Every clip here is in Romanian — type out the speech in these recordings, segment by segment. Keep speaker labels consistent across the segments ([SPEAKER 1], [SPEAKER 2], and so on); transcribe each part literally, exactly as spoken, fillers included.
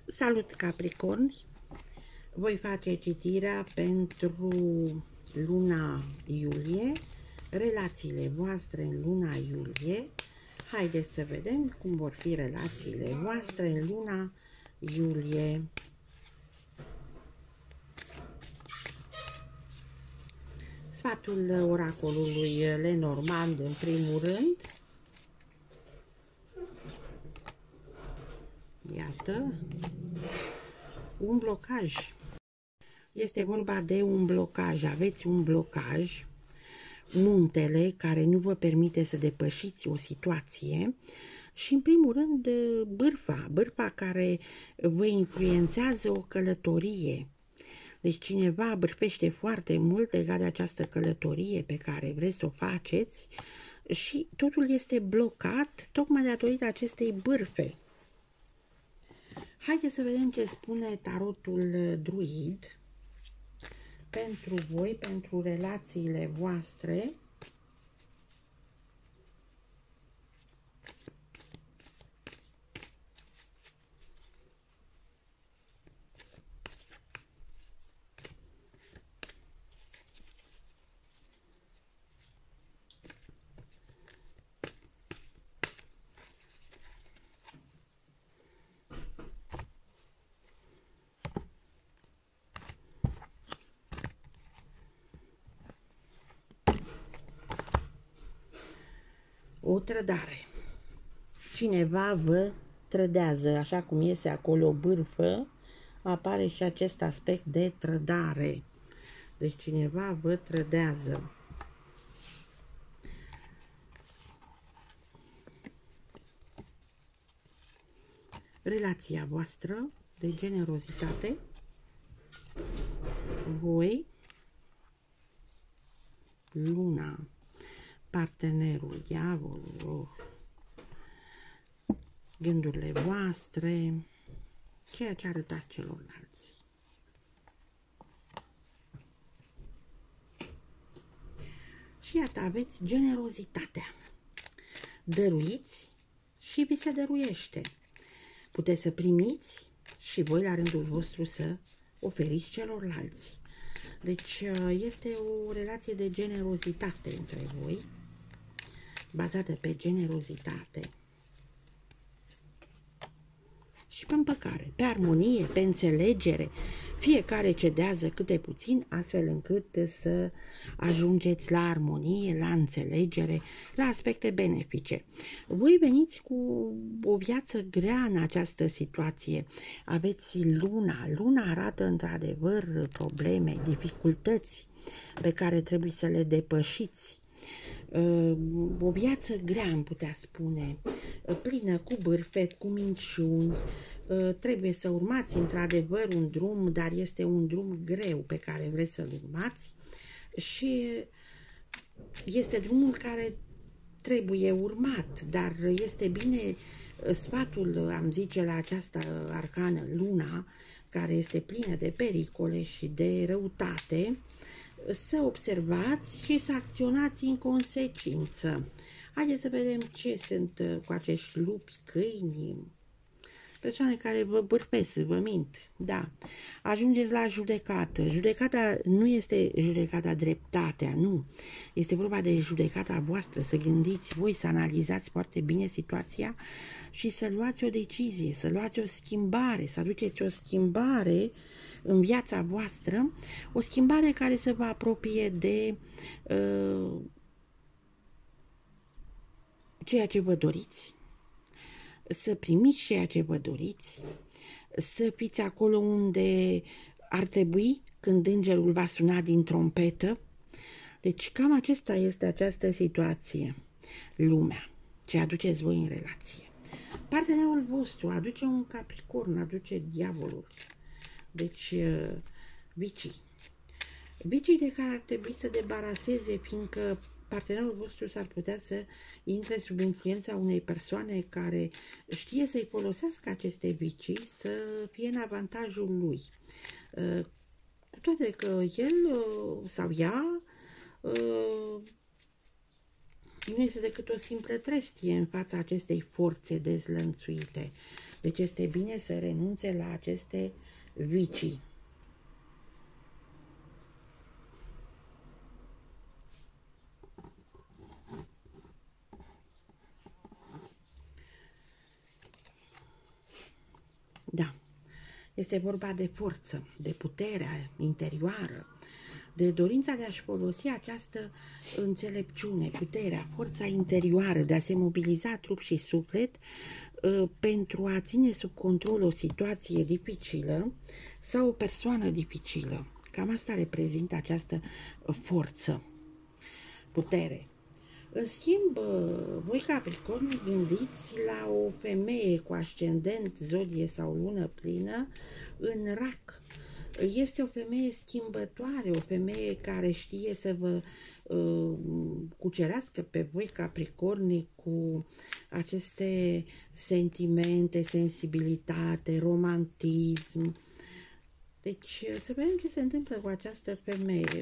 [SPEAKER 1] Salut Capricorni! Voi face citirea pentru luna iulie, relațiile voastre în luna iulie. Haideți să vedem cum vor fi relațiile voastre în luna iulie. Sfatul oracolului Lenormand în primul rând. Iată, un blocaj. Este vorba de un blocaj. Aveți un blocaj, muntele care nu vă permite să depășiți o situație și, în primul rând, bârfa, bârfa care vă influențează o călătorie. Deci cineva bârfește foarte mult legat de această călătorie pe care vreți să o faceți și totul este blocat tocmai datorită acestei bârfe. Haideți să vedem ce spune tarotul druid pentru voi, pentru relațiile voastre. O trădare. Cineva vă trădează, așa cum iese acolo o bârfă, apare și acest aspect de trădare. Deci cineva vă trădează. Relația voastră de generozitate, voi, luna, partenerul, diavolul, oh. Gândurile voastre, ceea ce arătați celorlalți. Și iată, aveți generozitatea. Dăruiți și vi se dăruiește. Puteți să primiți și voi la rândul vostru să oferiți celorlalți. Deci este o relație de generozitate între voi, bazată pe generozitate și pe împăcare, pe armonie, pe înțelegere. Fiecare cedează câte puțin, astfel încât să ajungeți la armonie, la înțelegere, la aspecte benefice. Voi veniți cu o viață grea în această situație. Aveți luna. Luna arată într-adevăr probleme, dificultăți pe care trebuie să le depășiți. O viață grea, am putea spune, plină cu bârfet, cu minciuni. Trebuie să urmați într-adevăr un drum, dar este un drum greu pe care vreți să-l urmați și este drumul care trebuie urmat, dar este bine sfatul, am zice, la această arcană, luna, care este plină de pericole și de răutate, să observați și să acționați în consecință. Haideți să vedem ce sunt cu acești lupi, câini, persoane care vă bârfesc, vă mint. Da. Ajungeți la judecată. Judecata nu este judecata dreptatea, nu. Este vorba de judecata voastră, să gândiți voi, să analizați foarte bine situația și să luați o decizie, să luați o schimbare, să aduceți o schimbare în viața voastră, o schimbare care să vă apropie de uh, ceea ce vă doriți, să primiți ceea ce vă doriți, să fiți acolo unde ar trebui când îngerul va suna din trompetă. Deci cam acesta este această situație, lumea, ce aduceți voi în relație. Partenerul vostru aduce un capricorn, aduce diavolul. Deci, vicii. Vicii de care ar trebui să debaraseze, fiindcă partenerul vostru s-ar putea să intre sub influența unei persoane care știe să-i folosească aceste vicii să fie în avantajul lui. Cu toate că el sau ea nu este decât o simplă trestie în fața acestei forțe dezlănțuite. Deci este bine să renunțe la aceste vicii. Da, este vorba de forță, de puterea interioară, de dorința de a-și folosi această înțelepciune, puterea, forța interioară, de a se mobiliza trup și suflet uh, pentru a ține sub control o situație dificilă sau o persoană dificilă. Cam asta reprezintă această forță, putere. În schimb, voi Capricorni gândiți la o femeie cu ascendent, zodie sau lună plină în rac. Este o femeie schimbătoare, o femeie care știe să vă uh, cucerească pe voi Capricorni cu aceste sentimente, sensibilitate, romantism. Deci să vedem ce se întâmplă cu această femeie.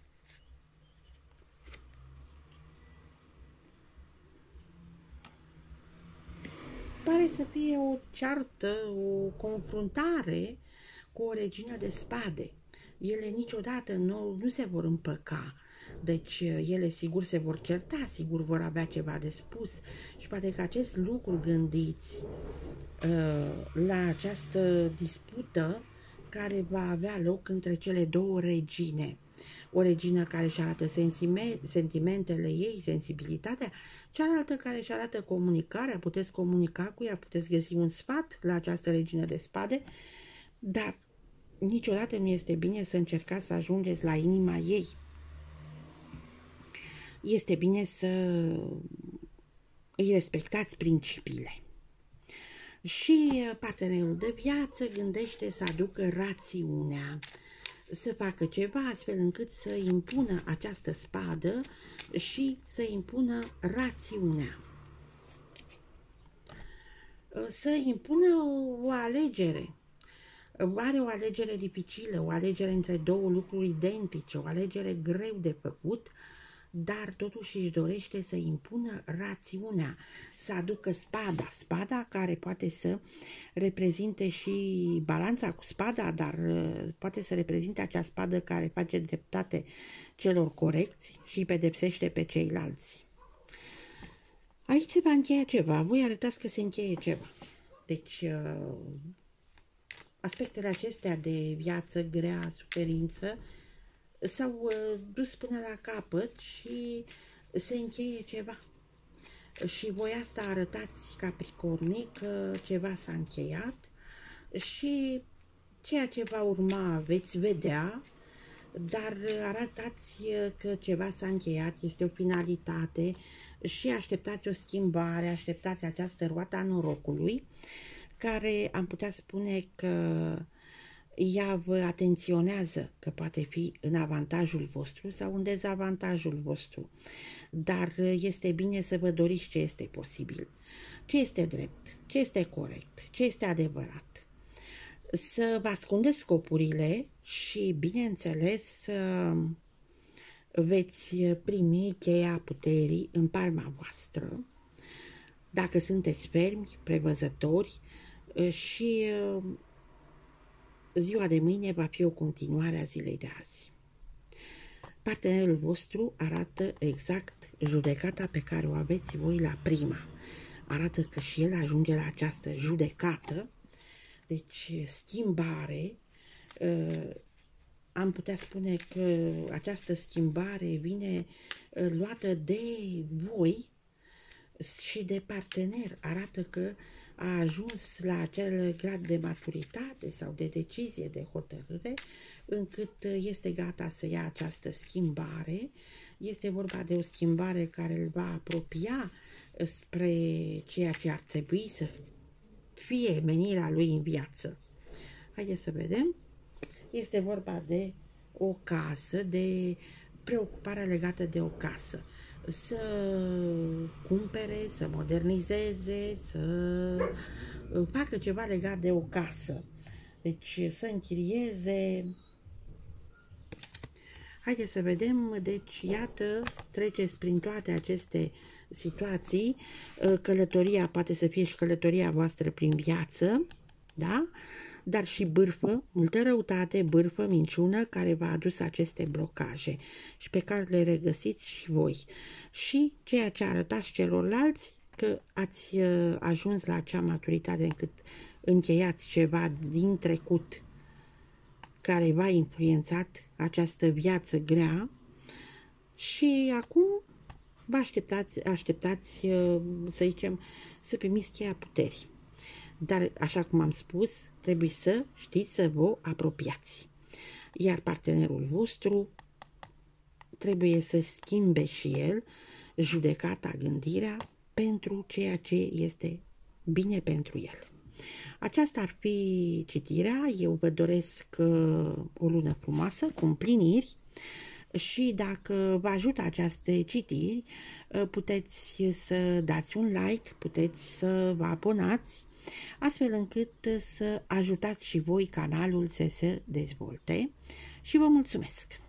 [SPEAKER 1] Pare să fie o ceartă, o confruntare cu o regină de spade. Ele niciodată nu, nu se vor împăca. Deci ele sigur se vor certa, sigur vor avea ceva de spus și poate că acest lucru gândiți uh, la această dispută care va avea loc între cele două regine. O regină care își arată sentimentele ei, sensibilitatea, cealaltă care își arată comunicarea, puteți comunica cu ea, puteți găsi un sfat la această regină de spade, dar niciodată nu este bine să încercați să ajungeți la inima ei. Este bine să îi respectați principiile. Și partenerul de viață gândește să aducă rațiunea, să facă ceva astfel încât să impună această spadă și să impună rațiunea. Să impună o alegere. Are o alegere dificilă, o alegere între două lucruri identice, o alegere greu de făcut, dar totuși își dorește să impună rațiunea, să aducă spada, spada care poate să reprezinte și balanța cu spada, dar poate să reprezinte acea spadă care face dreptate celor corecți și îi pedepsește pe ceilalți. Aici se va încheia ceva, voi arătați că se încheie ceva. Deci, aspectele acestea de viață grea, suferință, s-au uh, dus până la capăt și se încheie ceva. Și voi asta arătați Capricornii că ceva s-a încheiat și ceea ce va urma veți vedea, dar arătați că ceva s-a încheiat, este o finalitate și așteptați o schimbare, așteptați această roată a norocului, care am putea spune că ea vă atenționează că poate fi în avantajul vostru sau în dezavantajul vostru. Dar este bine să vă doriți ce este posibil, ce este drept, ce este corect, ce este adevărat. Să vă ascundeți scopurile și, bineînțeles, veți primi cheia puterii în palma voastră, dacă sunteți fermi, prevăzători și ziua de mâine va fi o continuare a zilei de azi. Partenerul vostru arată exact judecata pe care o aveți voi la prima. Arată că și el ajunge la această judecată, deci schimbare. Am putea spune că această schimbare vine luată de voi și de partener. Arată că a ajuns la acel grad de maturitate sau de decizie, de hotărâre, încât este gata să ia această schimbare. Este vorba de o schimbare care îl va apropia spre ceea ce ar trebui să fie menirea lui în viață. Haideți să vedem. Este vorba de o casă, de preocuparea legată de o casă. Să cumpere, să modernizeze, să facă ceva legat de o casă. Deci să închirieze. Haideți să vedem. Deci iată, treceți prin toate aceste situații, călătoria poate să fie și călătoria voastră prin viață, da? Dar și bârfă, multă răutate, bârfă, minciună care v-a adus aceste blocaje și pe care le regăsiți și voi. Și ceea ce arătați celorlalți, că ați ajuns la acea maturitate încât încheiați ceva din trecut care v-a influențat această viață grea și acum vă așteptați, așteptați să zicem, să primiți cheia puterii. Dar, așa cum am spus, trebuie să știți să vă apropiați. Iar partenerul vostru trebuie să schimbe și el judecata, gândirea pentru ceea ce este bine pentru el. Aceasta ar fi citirea. Eu vă doresc o lună frumoasă, cu împliniri, și dacă vă ajută aceste citiri, puteți să dați un like, puteți să vă abonați, astfel încât să ajutați și voi canalul să se dezvolte, și vă mulțumesc!